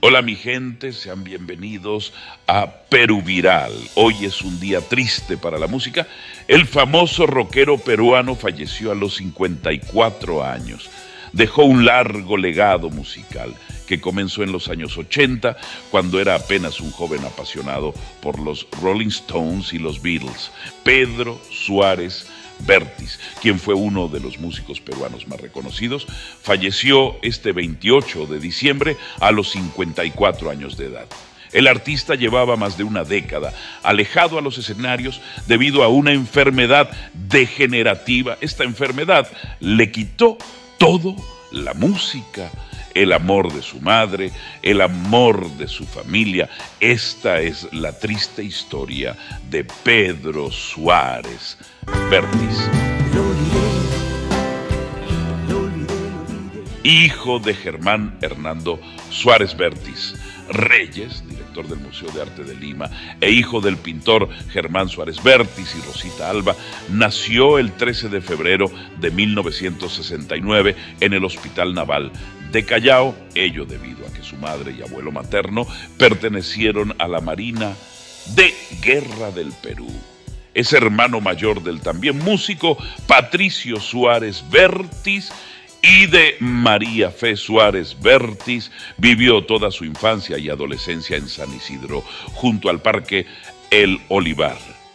Hola mi gente, sean bienvenidos a Perú Viral. Hoy es un día triste para la música. El famoso rockero peruano falleció a los 54 años. Dejó un largo legado musical que comenzó en los años 80, cuando era apenas un joven apasionado por los Rolling Stones y los Beatles. Pedro Suárez Vértiz, quien fue uno de los músicos peruanos más reconocidos, falleció este 28 de diciembre a los 54 años de edad. El artista llevaba más de una década alejado a los escenarios debido a una enfermedad degenerativa. Esta enfermedad le quitó todo: la música, el amor de su madre, el amor de su familia. Esta es la triste historia de Pedro Suárez Vértiz. Hijo de Germán Hernando Suárez Vértiz Reyes, director del Museo de Arte de Lima, e hijo del pintor Germán Suárez Vértiz y Rosita Alba, nació el 13 de febrero de 1969 en el Hospital Naval de Callao, ello debido a que su madre y abuelo materno pertenecieron a la Marina de Guerra del Perú. Es hermano mayor del también músico Patricio Suárez Vértiz y de María Fe Suárez Vértiz. Vivió toda su infancia y adolescencia en San Isidro, junto al Parque El Olivar.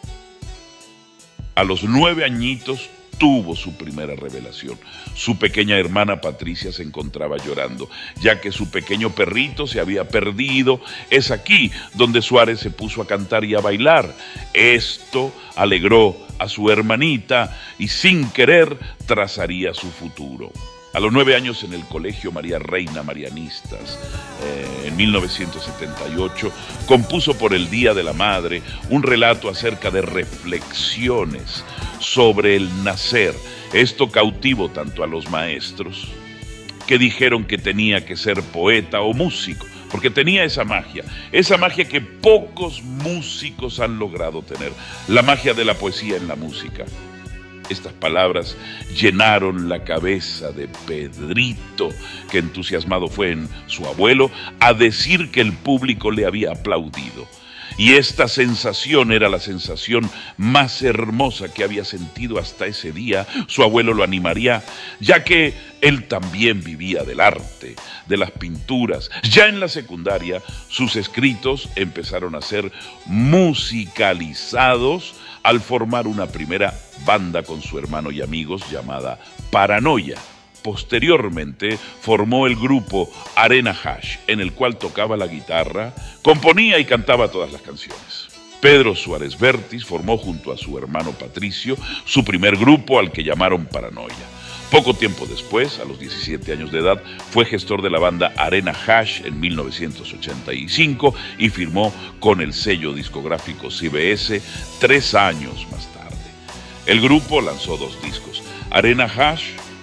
A los 9 añitos tuvo su primera revelación. Su pequeña hermana Patricia se encontraba llorando, ya que su pequeño perrito se había perdido. Es aquí donde Suárez se puso a cantar y a bailar. Esto alegró a su hermanita y sin querer trazaría su futuro. A los 9 años en el Colegio María Reina Marianistas, en 1978, compuso por el Día de la Madre un relato acerca de reflexiones sobre el nacer. Esto cautivó tanto a los maestros, que dijeron que tenía que ser poeta o músico, porque tenía esa magia que pocos músicos han logrado tener, la magia de la poesía en la música. Estas palabras llenaron la cabeza de Pedrito, que entusiasmado fue en su abuelo a decir que el público le había aplaudido. Y esta sensación era la sensación más hermosa que había sentido hasta ese día. Su abuelo lo animaría, ya que él también vivía del arte, de las pinturas. Ya en la secundaria, sus escritos empezaron a ser musicalizados al formar una primera banda con su hermano y amigos llamada Paranoia. Posteriormente formó el grupo Arena Hash, en el cual tocaba la guitarra, componía y cantaba todas las canciones. Pedro Suárez Vértiz formó junto a su hermano Patricio su primer grupo, al que llamaron Paranoia. Poco tiempo después, a los 17 años de edad, fue gestor de la banda Arena Hash en 1985 y firmó con el sello discográfico CBS 3 años más tarde. El grupo lanzó 2 discos, Arena Hash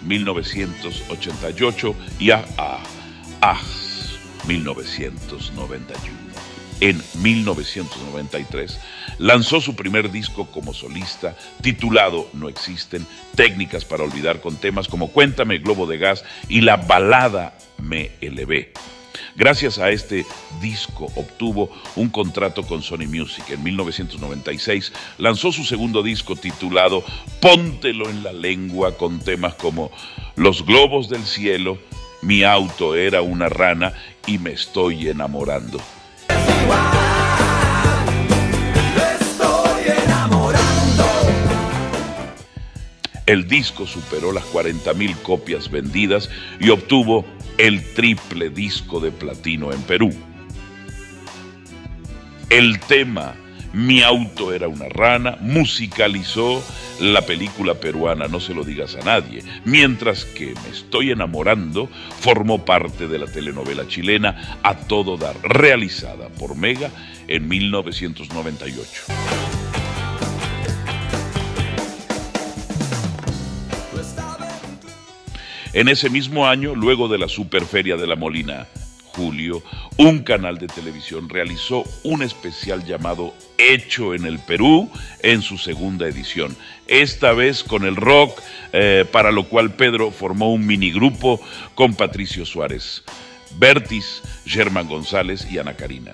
1988 y 1991. En 1993 lanzó su primer disco como solista, titulado No existen técnicas para olvidar, con temas como Cuéntame, Globo de Gas y la balada Me elevé. Gracias a este disco obtuvo un contrato con Sony Music. En 1996 lanzó su segundo disco titulado Póntelo en la lengua, con temas como Los globos del cielo, Mi auto era una rana y Me estoy enamorando. El disco superó las 40,000 copias vendidas y obtuvo el triple disco de platino en Perú. El tema Mi auto era una rana musicalizó la película peruana No se lo digas a nadie, mientras que Me estoy enamorando formó parte de la telenovela chilena A todo dar, realizada por Mega en 1998. En ese mismo año, luego de la Superferia de la Molina, julio, un canal de televisión realizó un especial llamado Hecho en el Perú en su segunda edición, esta vez con el rock, para lo cual Pedro formó un minigrupo con Patricio Suárez Vértiz, Germán González y Ana Karina.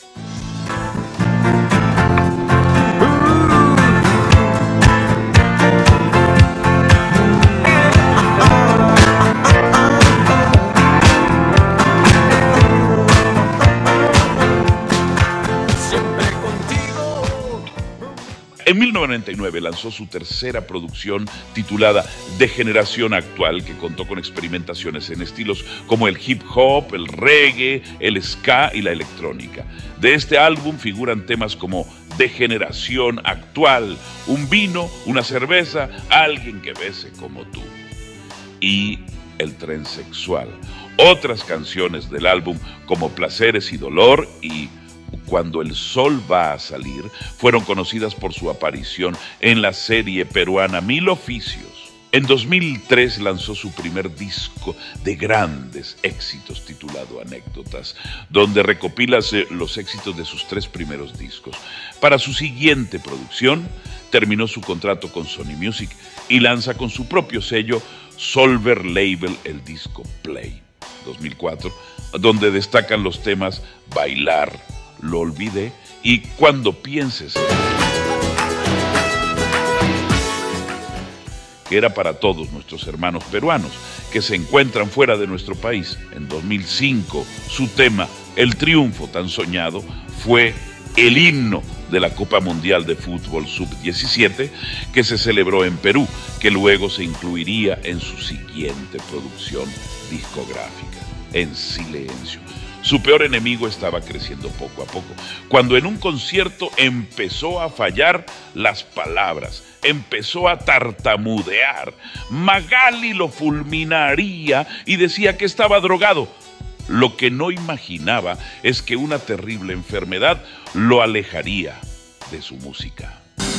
En 1999 lanzó su tercera producción titulada De Generación Actual, que contó con experimentaciones en estilos como el hip hop, el reggae, el ska y la electrónica. De este álbum figuran temas como De Generación Actual, Un vino, una cerveza, alguien que bese como tú y El tren sexual. Otras canciones del álbum como Placeres y Dolor y Cuando el sol va a salir fueron conocidas por su aparición en la serie peruana Mil Oficios. En 2003 lanzó su primer disco de grandes éxitos titulado Anécdotas, donde recopila los éxitos de sus 3 primeros discos. Para su siguiente producción terminó su contrato con Sony Music y lanza con su propio sello Solver Label el disco Play 2004, donde destacan los temas Bailar, Lo olvidé y Cuando pienses, que era para todos nuestros hermanos peruanos que se encuentran fuera de nuestro país. En 2005, su tema, El triunfo tan soñado, fue el himno de la Copa Mundial de Fútbol Sub-17 que se celebró en Perú, que luego se incluiría en su siguiente producción discográfica, En Silencio. Su peor enemigo estaba creciendo poco a poco, cuando en un concierto empezó a fallar las palabras, empezó a tartamudear. Magali lo fulminaría y decía que estaba drogado. Lo que no imaginaba es que una terrible enfermedad lo alejaría de su música.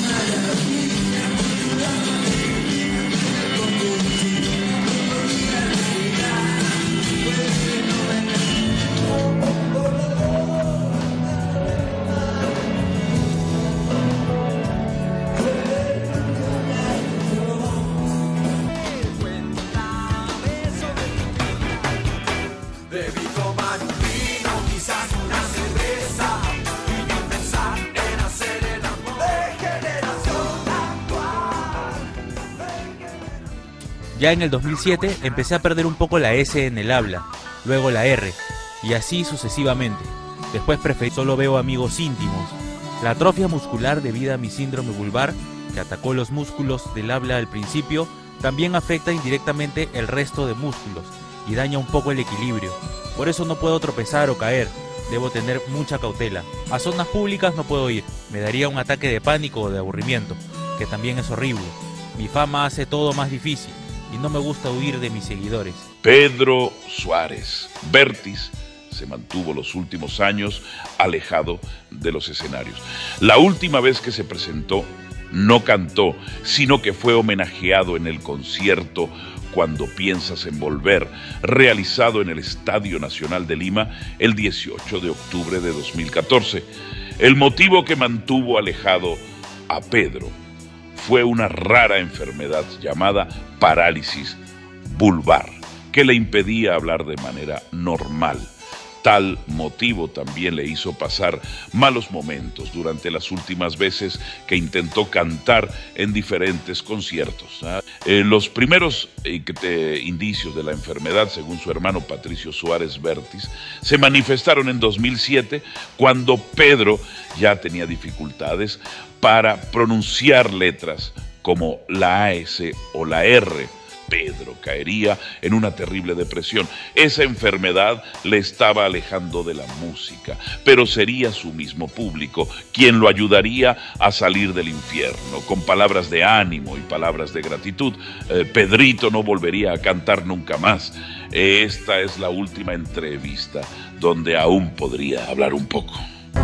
Ya en el 2007 empecé a perder un poco la S en el habla, luego la R, y así sucesivamente. Después preferí solo veo amigos íntimos. La atrofia muscular debida a mi síndrome vulvar, que atacó los músculos del habla al principio, también afecta indirectamente el resto de músculos y daña un poco el equilibrio. Por eso no puedo tropezar o caer, debo tener mucha cautela. A zonas públicas no puedo ir, me daría un ataque de pánico o de aburrimiento, que también es horrible. Mi fama hace todo más difícil y no me gusta huir de mis seguidores. Pedro Suárez Vértiz se mantuvo los últimos años alejado de los escenarios. La última vez que se presentó no cantó, sino que fue homenajeado en el concierto Cuando piensas en volver, realizado en el Estadio Nacional de Lima el 18 de octubre de 2014. El motivo que mantuvo alejado a Pedro fue una rara enfermedad llamada parálisis vulvar, que le impedía hablar de manera normal. Tal motivo también le hizo pasar malos momentos durante las últimas veces que intentó cantar en diferentes conciertos. Los primeros indicios de la enfermedad, según su hermano Patricio Suárez Vértiz, se manifestaron en 2007, cuando Pedro ya tenía dificultades para pronunciar letras como la AS o la R. Pedro caería en una terrible depresión. Esa enfermedad le estaba alejando de la música, pero sería su mismo público quien lo ayudaría a salir del infierno, con palabras de ánimo y palabras de gratitud. Pedrito no volvería a cantar nunca más. Esta es la última entrevista donde aún podría hablar un poco.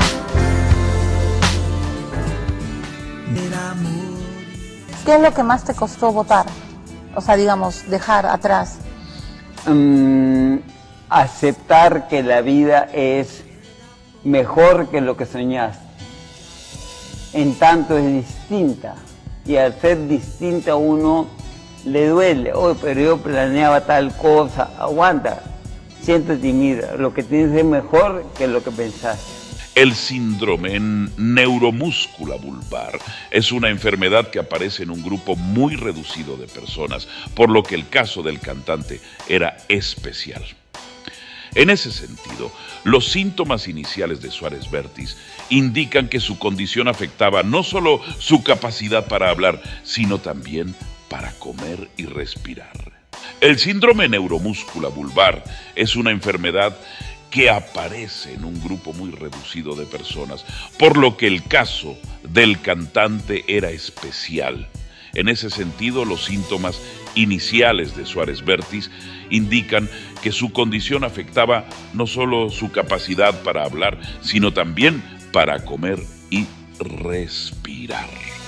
¿Qué es lo que más te costó votar? O sea, digamos, dejar atrás. Aceptar que la vida es mejor que lo que soñaste. En tanto es distinta. Y al ser distinta a uno le duele. Oh, pero yo planeaba tal cosa. Aguanta. siéntate y mira, lo que tienes es mejor que lo que pensaste. El síndrome neuromúsculo vulvar es una enfermedad que aparece en un grupo muy reducido de personas, por lo que el caso del cantante era especial. En ese sentido, los síntomas iniciales de Suárez Vértiz indican que su condición afectaba no solo su capacidad para hablar, sino también para comer y respirar. El síndrome neuromúsculo vulvar es una enfermedad que aparece en un grupo muy reducido de personas, por lo que el caso del cantante era especial. En ese sentido, los síntomas iniciales de Suárez Vértiz indican que su condición afectaba no solo su capacidad para hablar, sino también para comer y respirar.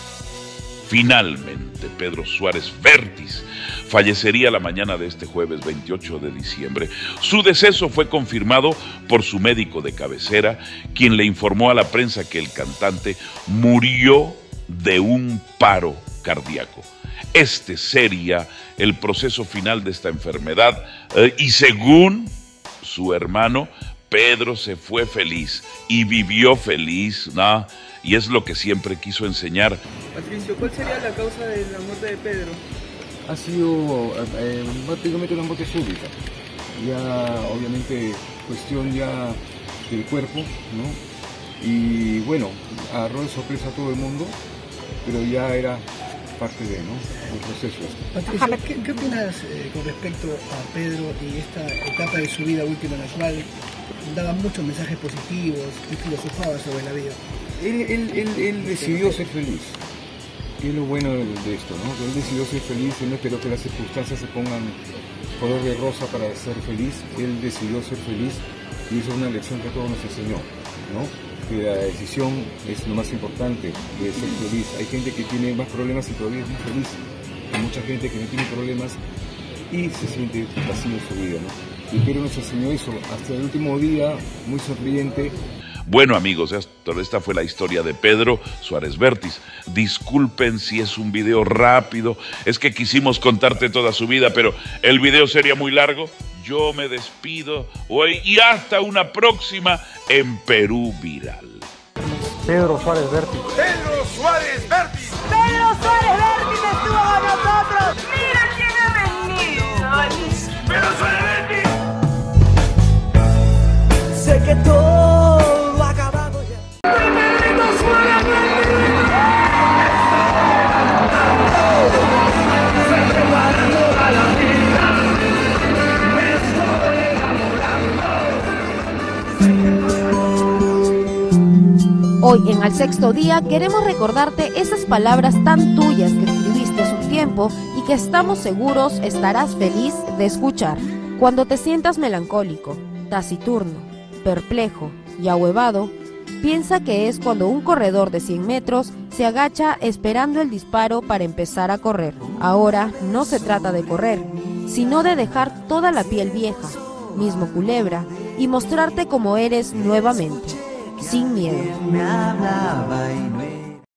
Finalmente, Pedro Suárez Vértiz fallecería la mañana de este jueves 28 de diciembre. Su deceso fue confirmado por su médico de cabecera, quien le informó a la prensa que el cantante murió de un paro cardíaco. Este sería el proceso final de esta enfermedad y según su hermano, Pedro se fue feliz y vivió feliz, ¿no? Y es lo que siempre quiso enseñar. Patricio, ¿cuál sería la causa de la muerte de Pedro? Ha sido prácticamente una muerte súbita, ya obviamente cuestión ya del cuerpo, ¿no? Y bueno, agarró de sorpresa a todo el mundo, pero ya era parte de, ¿no?, el proceso. Patricio, ¿qué opinas con respecto a Pedro y esta etapa de su vida última en la cual daba muchos mensajes positivos y filosofaba sobre la vida? Él decidió ser feliz. Y es lo bueno de esto, ¿no? Él decidió ser feliz, él no esperó que las circunstancias se pongan color de rosa para ser feliz. Él decidió ser feliz y eso es una lección que a todos nos enseñó, ¿no? Que la decisión es lo más importante de ser feliz. Hay gente que tiene más problemas y todavía es muy feliz. Hay mucha gente que no tiene problemas y se siente vacío en su vida, ¿no? Y Pedro nos enseñó eso hasta el último día, muy sonriente. Bueno, amigos, esta fue la historia de Pedro Suárez Vértiz. Disculpen si es un video rápido, es que quisimos contarte toda su vida, pero el video sería muy largo. Yo me despido hoy y hasta una próxima en Perú Viral. Pedro Suárez Vértiz. ¡Pedro Suárez Vértiz! ¡Pedro Suárez Vértiz estuvo con nosotros! ¡Mira quién ha venido! ¡Pedro Suárez Vértiz! Sé que todo Hoy en Al Sexto Día queremos recordarte esas palabras tan tuyas que escribiste hace un tiempo y que estamos seguros estarás feliz de escuchar. Cuando te sientas melancólico, taciturno, perplejo y ahuevado, piensa que es cuando un corredor de 100 metros se agacha esperando el disparo para empezar a correr. Ahora no se trata de correr, sino de dejar toda la piel vieja, mismo culebra, y mostrarte como eres nuevamente, sin miedo.